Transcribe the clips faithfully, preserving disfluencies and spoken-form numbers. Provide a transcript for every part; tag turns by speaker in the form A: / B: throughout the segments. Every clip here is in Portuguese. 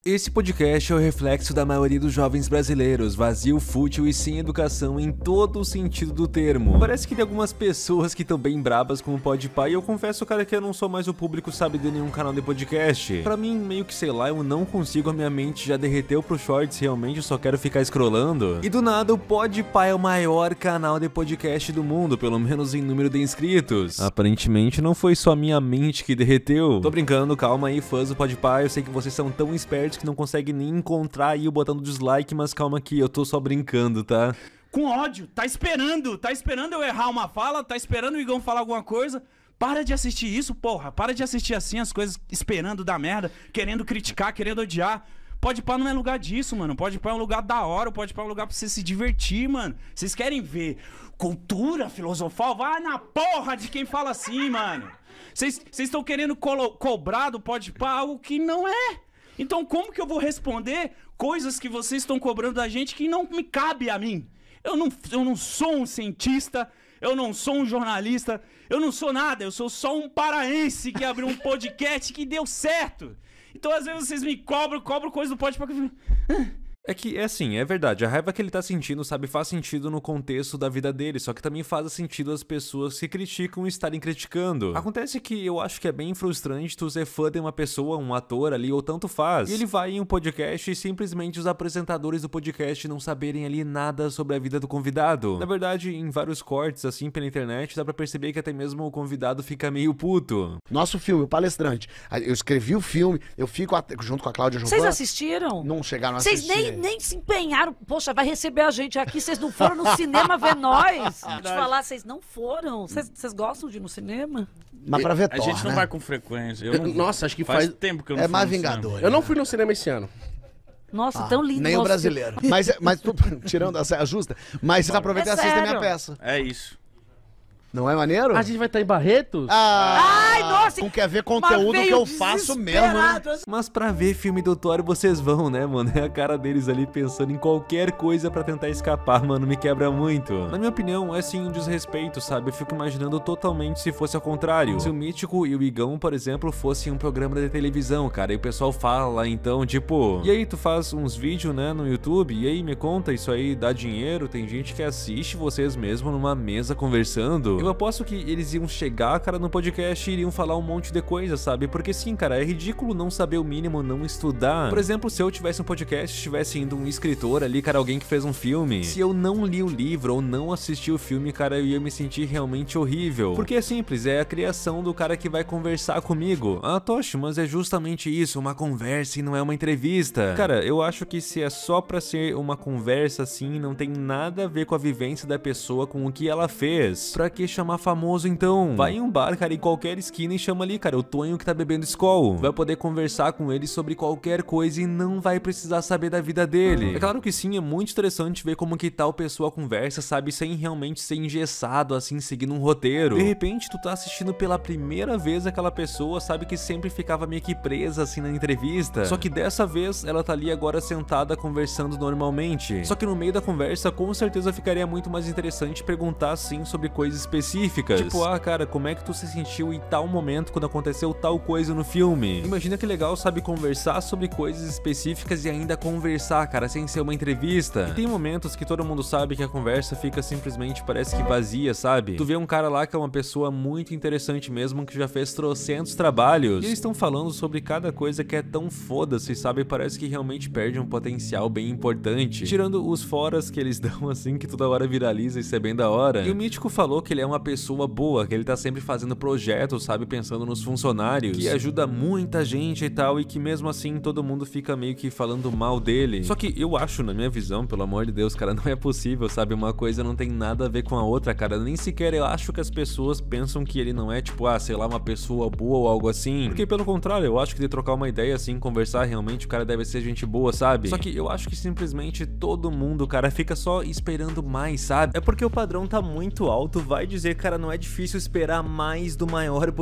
A: Esse podcast é o reflexo da maioria dos jovens brasileiros, vazio, fútil e sem educação em todo o sentido do termo. Parece que tem algumas pessoas que estão bem brabas com o Podpah e eu confesso, cara, que eu não sou mais o público, sabe, de nenhum canal de podcast. Pra mim, meio que, sei lá, eu não consigo, a minha mente já derreteu pro shorts, realmente eu só quero ficar scrollando. E do nada, o Podpah é o maior canal de podcast do mundo, pelo menos em número de inscritos. Aparentemente, não foi só a minha mente que derreteu. Tô brincando, calma aí, fãs do Podpah, eu sei que vocês são tão espertos que não consegue nem encontrar aí o botão do dislike, mas calma aqui, eu tô só brincando, tá?
B: Com ódio, tá esperando, tá esperando eu errar uma fala, tá esperando o Igão falar alguma coisa. Para de assistir isso, porra, para de assistir assim as coisas, esperando dar merda, querendo criticar, querendo odiar. Podpah não é lugar disso, mano. Podpah é um lugar da hora, Podpah é um lugar pra você se divertir, mano. Vocês querem ver cultura filosofal? Vai na porra de quem fala assim, mano. Vocês estão querendo cobrar do Podpah algo que não é. Então como que eu vou responder coisas que vocês estão cobrando da gente que não me cabe a mim? Eu não, eu não sou um cientista, eu não sou um jornalista, eu não sou nada, eu sou só um paraense que abriu um podcast que deu certo. Então às vezes vocês me cobram, cobram coisa do Podpah que eu fico...
A: É que, é assim, é verdade, a raiva que ele tá sentindo, sabe, faz sentido no contexto da vida dele, só que também faz sentido as pessoas que criticam estarem criticando. Acontece que eu acho que é bem frustrante tu ser fã de uma pessoa, um ator ali, ou tanto faz, e ele vai em um podcast e simplesmente os apresentadores do podcast não saberem ali nada sobre a vida do convidado. Na verdade, em vários cortes, assim, pela internet, dá pra perceber que até mesmo o convidado fica meio puto.
C: Nosso filme, O Palestrante, eu escrevi o filme, eu fico junto com a Cláudia Jovan.
D: Vocês assistiram?
C: Não chegaram a assistir.
D: Vocês nem Nem se empenharam. Poxa, vai receber a gente aqui. Vocês não foram no cinema ver nós. Vou te falar, vocês não foram. Vocês gostam de ir no cinema?
C: Mas pra ver
B: A
C: Thor,
B: gente não
C: né?
B: vai com frequência. Eu não...
E: Nossa, acho que
B: faz,
E: faz...
B: tempo que eu não
C: É
B: fui
C: mais
B: no cinema.
C: Vingador.
E: Eu não fui no cinema esse ano.
D: Nossa,
C: Ah,
D: tão lindo.
C: nem o
D: nosso
C: brasileiro. Mas, mas tu, tirando a saia justa, mas vocês aproveitem e
D: É
C: assistem a minha
D: sério.
C: peça.
B: É isso.
C: Não é maneiro?
E: A gente vai estar em Barretos?
C: Ah,
D: Ai, nossa,
C: não quer ver
D: mas
C: conteúdo que
D: veio
C: eu faço mesmo, né?
D: desesperado.
A: Mas pra ver filme do Thor vocês vão, né, mano? É a cara deles ali pensando em qualquer coisa pra tentar escapar, mano, me quebra muito. Na minha opinião, é sim um desrespeito, sabe? Eu fico imaginando totalmente se fosse ao contrário. Se o Mítico e o Igão, por exemplo, fossem um programa de televisão, cara, e o pessoal fala, então, tipo... E aí, tu faz uns vídeos, né, no YouTube, e aí, me conta, isso aí dá dinheiro? Tem gente que assiste vocês mesmo numa mesa conversando. Eu aposto que eles iam chegar, cara, no podcast e iriam falar um monte de coisa, sabe? Porque sim, cara, é ridículo não saber o mínimo, não estudar. Por exemplo, se eu tivesse um podcast, tivesse indo um escritor ali, cara, alguém que fez um filme, se eu não li o livro ou não assisti o filme, cara, eu ia me sentir realmente horrível. Porque é simples, é a criação do cara que vai conversar comigo. Ah, Toshi, mas é justamente isso, uma conversa e não é uma entrevista. Cara, eu acho que se é só pra ser uma conversa assim, não tem nada a ver com a vivência da pessoa, com o que ela fez. Pra que chamar famoso então? Vai em um bar, cara, em qualquer esquina e chama ali, cara, o Tonho que tá bebendo Skol. Vai poder conversar com ele sobre qualquer coisa e não vai precisar saber da vida dele. É claro que sim, é muito interessante ver como que tal pessoa conversa, sabe, sem realmente ser engessado, assim, seguindo um roteiro. De repente, tu tá assistindo pela primeira vez aquela pessoa, sabe, que sempre ficava meio que presa, assim, na entrevista. Só que dessa vez, ela tá ali agora sentada, conversando normalmente. Só que no meio da conversa, com certeza ficaria muito mais interessante perguntar, assim, sobre coisas específicas. Tipo, ah, cara, como é que tu se sentiu em tal momento quando aconteceu tal coisa no filme? Imagina que legal, sabe, conversar sobre coisas específicas e ainda conversar, cara, sem ser uma entrevista. E tem momentos que todo mundo sabe que a conversa fica simplesmente, parece que vazia, sabe? Tu vê um cara lá que é uma pessoa muito interessante mesmo, que já fez trocentos trabalhos, e eles estão falando sobre cada coisa que é tão foda-se, sabe? Parece que realmente perde um potencial bem importante. Tirando os foras que eles dão, assim, que toda hora viraliza, isso é bem da hora. E o Mítico falou que ele é uma pessoa boa, que ele tá sempre fazendo projetos, sabe, pensando nos funcionários, que ajuda muita gente e tal, e que mesmo assim todo mundo fica meio que falando mal dele. Só que eu acho, na minha visão, pelo amor de Deus, cara, não é possível, sabe, uma coisa não tem nada a ver com a outra, cara, nem sequer eu acho que as pessoas pensam que ele não é, tipo, ah, sei lá, uma pessoa boa ou algo assim, porque pelo contrário, eu acho que de trocar uma ideia assim, conversar, realmente o cara deve ser gente boa, sabe? Só que eu acho que simplesmente todo mundo, cara, fica só esperando mais, sabe? É porque o padrão tá muito alto, vai dizer, cara, não é difícil esperar mais do maior podcast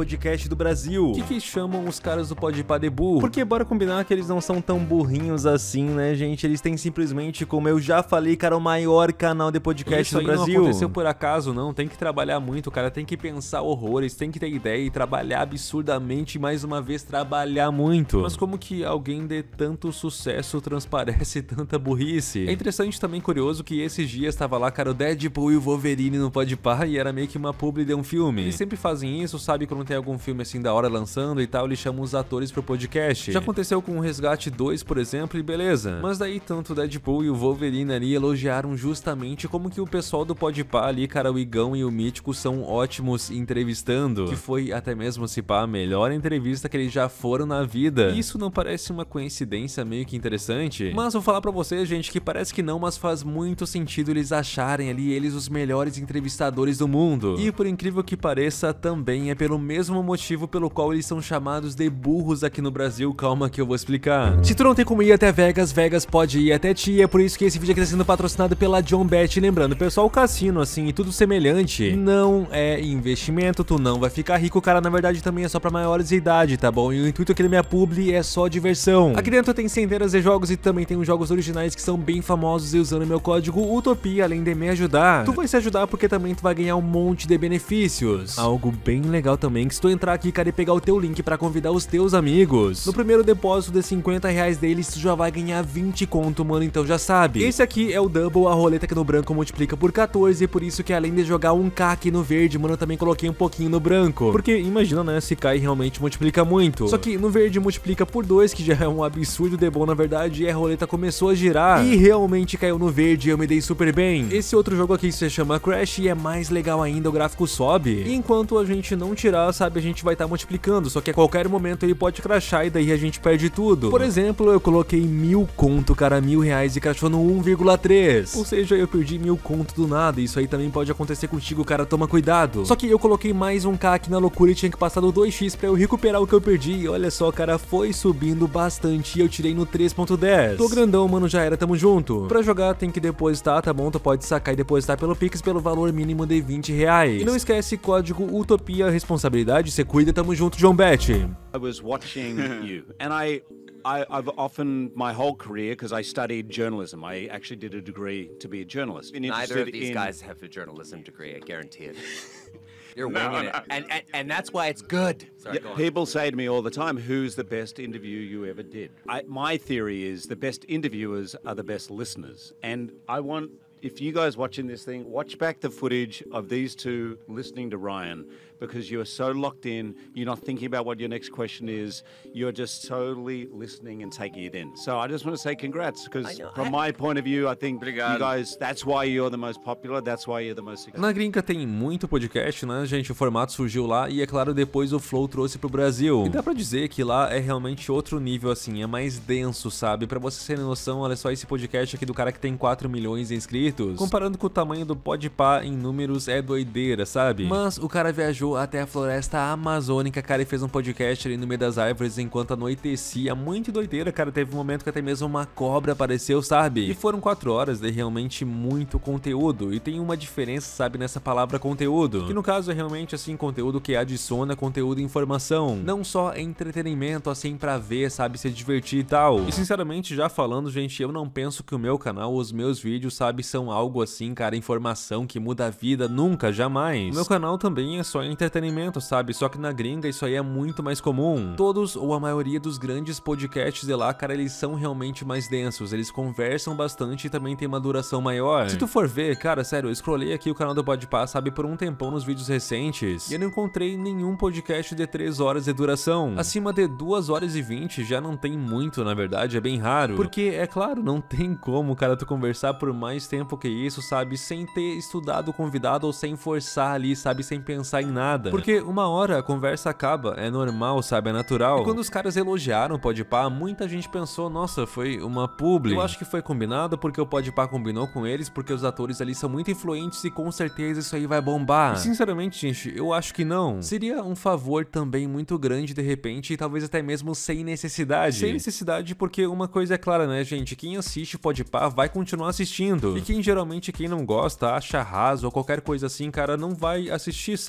A: podcast do Brasil. O que que chamam os caras do Podpah de burro? Porque bora combinar que eles não são tão burrinhos assim, né, gente? Eles têm simplesmente, como eu já falei, cara, o maior canal de podcast
B: Isso
A: do
B: aí
A: Brasil.
B: não
A: Aconteceu por acaso, não. Tem que trabalhar muito, cara. Tem que pensar horrores, tem que ter ideia e trabalhar absurdamente, mais uma vez, trabalhar muito. Mas como que alguém de tanto sucesso transparece tanta burrice? É interessante também, curioso, que esses dias tava lá, cara, o Deadpool e o Wolverine no Podpah e era meio que uma publi de um filme. Eles sempre fazem isso, sabe? Quando tem algum filme assim da hora lançando e tal, eles chamam os atores pro podcast. Já aconteceu com o Resgate dois, por exemplo, e beleza. Mas daí tanto o Deadpool e o Wolverine ali elogiaram justamente como que o pessoal do Podpah ali, cara, o Igão e o Mítico são ótimos entrevistando, que foi até mesmo, se pá, a melhor entrevista que eles já foram na vida. E isso não parece uma coincidência meio que interessante? Mas vou falar pra vocês, gente, que parece que não, mas faz muito sentido eles acharem ali eles os melhores entrevistadores do mundo. E por incrível que pareça, também é pelo mesmo motivo pelo qual eles são chamados de burros aqui no Brasil. Calma que eu vou explicar. Se tu não tem como ir até Vegas, Vegas pode ir até ti. É por isso que esse vídeo aqui tá sendo patrocinado pela JohnBet. Lembrando, pessoal, o cassino, assim, e tudo semelhante, não é investimento, tu não vai ficar rico, cara, na verdade também é só pra maiores de idade, tá bom? E o intuito aqui da minha publi é só diversão. Aqui dentro tem centenas de jogos e também tem os jogos originais que são bem famosos, e usando meu código Utopia, além de me ajudar, tu vai se ajudar porque também tu vai ganhar um monte de benefícios. Algo bem legal também, que se tu entrar aqui, cara, e pegar o teu link pra convidar os teus amigos, no primeiro depósito de cinquenta reais deles, tu já vai ganhar vinte conto, mano, então já sabe. Esse aqui é o Double, a roleta que no branco multiplica por quatorze, por isso que além de jogar um K aqui no verde, mano, eu também coloquei um pouquinho no branco. Porque imagina, né, se cai realmente multiplica muito. Só que no verde multiplica por dois, que já é um absurdo de bom, na verdade, e a roleta começou a girar e realmente caiu no verde, eu me dei super bem. Esse outro jogo aqui se chama Crash e é mais legal ainda, o gráfico sobe. E enquanto a gente não tirar, sabe, a gente vai estar tá multiplicando, só que a qualquer momento ele pode crashar e daí a gente perde tudo. Por exemplo, eu coloquei mil conto, cara, mil reais e crashou no um vírgula três. Ou seja, eu perdi mil conto do nada, isso aí também pode acontecer contigo, cara, toma cuidado. Só que eu coloquei mais um K aqui na loucura e tinha que passar do dois x pra eu recuperar o que eu perdi. E olha só, cara, foi subindo bastante e eu tirei no três ponto dez. Tô grandão, mano, já era, tamo junto. Pra jogar tem que depositar, tá bom? Tu pode sacar e depositar pelo Pix pelo valor mínimo de vinte reais. E não esquece, código Utopia, responsabilidade, cê cuida, tamo junto, JohnBet.
F: I was watching you, and I, I, I've often my whole career, because I studied journalism. I actually did a degree to be a journalist. Been
G: Neither of
F: interested
G: these
F: in-
G: guys have a journalism degree, I guarantee it. You're winging it, and, and and that's why it's good. Sorry,
F: Yeah,
G: go on.
F: people say to me all the time, "Who's the best interview you ever did?" I, my theory is the best interviewers are the best listeners, and I want. If you guys watching this thing, watch back the footage of these two listening to Ryan, because you are so locked in, you're not thinking about what your next question is, you're just totally listening and taking it in. So I just want to say congrats, because
G: I know.
F: from
G: I-
F: my point of view, I think
G: Obrigado.
F: you guys, that's why you're the most popular, that's why you're the most successful.
A: Na gringa tem muito podcast, né, gente? O formato surgiu lá e, é claro, depois o Flow trouxe pro Brasil. E dá pra dizer que lá é realmente outro nível, assim, é mais denso, sabe? Pra vocês terem noção, olha só esse podcast aqui do cara que tem quatro milhões de inscritos. Comparando com o tamanho do Podpah em números, é doideira, sabe? Mas o cara viajou até a floresta amazônica, cara, e fez um podcast ali no meio das árvores enquanto anoitecia. Muito doideira, cara. Teve um momento que até mesmo uma cobra apareceu, sabe? E foram quatro horas de realmente muito conteúdo. E tem uma diferença, sabe, nessa palavra conteúdo, que no caso é realmente, assim, conteúdo que adiciona conteúdo e informação. Não só entretenimento, assim, pra ver, sabe, se divertir e tal. E sinceramente, já falando, gente, eu não penso que o meu canal, os meus vídeos, sabe, são algo assim, cara, informação que muda a vida, nunca, jamais. O meu canal também é só entretenimento, sabe? Só que na gringa isso aí é muito mais comum. Todos ou a maioria dos grandes podcasts de lá, cara, eles são realmente mais densos, eles conversam bastante e também tem uma duração maior. Se tu for ver, cara, sério, eu scrollei aqui o canal do Podpah, sabe, por um tempão nos vídeos recentes, e eu não encontrei nenhum podcast de três horas de duração. Acima de duas horas e vinte já não tem muito, na verdade, é bem raro. Porque, é claro, não tem como, cara, tu conversar por mais tempo que isso, sabe, sem ter estudado o convidado ou sem forçar ali, sabe, sem pensar em nada. Porque uma hora a conversa acaba, é normal, sabe, é natural. E quando os caras elogiaram o Podpah, muita gente pensou, nossa, foi uma publi. Eu acho que foi combinado porque o Podpah combinou com eles, porque os atores ali são muito influentes e com certeza isso aí vai bombar. E, sinceramente, gente, eu acho que não. Seria um favor também muito grande de repente e talvez até mesmo sem necessidade. Sem necessidade porque uma coisa é clara, né, gente, quem assiste o Podpah vai continuar assistindo. E quem geralmente, quem não gosta, acha raso ou qualquer coisa assim, cara, não vai assistir, sabe, independente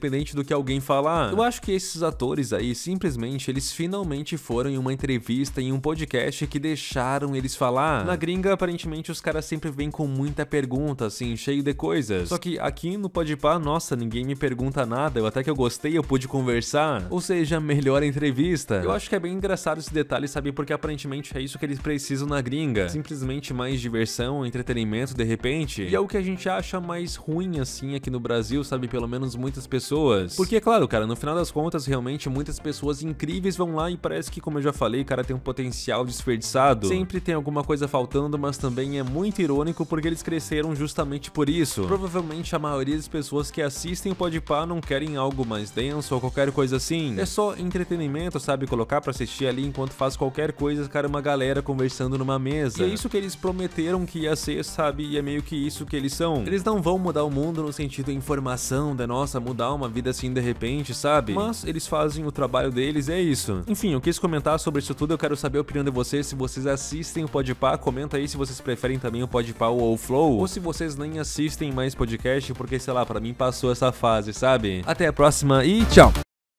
A: independente do que alguém falar. Eu acho que esses atores aí, simplesmente, eles finalmente foram em uma entrevista, em um podcast que deixaram eles falar. Na gringa, aparentemente, os caras sempre vêm com muita pergunta, assim, cheio de coisas. Só que aqui no Podpah, nossa, ninguém me pergunta nada, eu até que eu gostei, eu pude conversar. Ou seja, melhor entrevista. Eu acho que é bem engraçado esse detalhe, sabe? Porque aparentemente é isso que eles precisam na gringa. Simplesmente mais diversão, entretenimento, de repente. E é o que a gente acha mais ruim, assim, aqui no Brasil, sabe? Pelo menos muitas pessoas. Porque, claro, cara, no final das contas, realmente, muitas pessoas incríveis vão lá e parece que, como eu já falei, cara, tem um potencial desperdiçado. Sempre tem alguma coisa faltando, mas também é muito irônico porque eles cresceram justamente por isso. Provavelmente a maioria das pessoas que assistem o Podpah não querem algo mais denso ou qualquer coisa assim. É só entretenimento, sabe? Colocar pra assistir ali enquanto faz qualquer coisa, cara, uma galera conversando numa mesa. E é isso que eles prometeram que ia ser, sabe? E é meio que isso que eles são. Eles não vão mudar o mundo no sentido de informação, de nossa, mudar uma vida assim de repente, sabe? Mas eles fazem o trabalho deles, é isso. Enfim, eu quis comentar sobre isso tudo, eu quero saber a opinião de vocês, se vocês assistem o Podpah, comenta aí se vocês preferem também o Podpah ou o Flow, ou se vocês nem assistem mais podcast, porque, sei lá, pra mim passou essa fase, sabe? Até a próxima e tchau!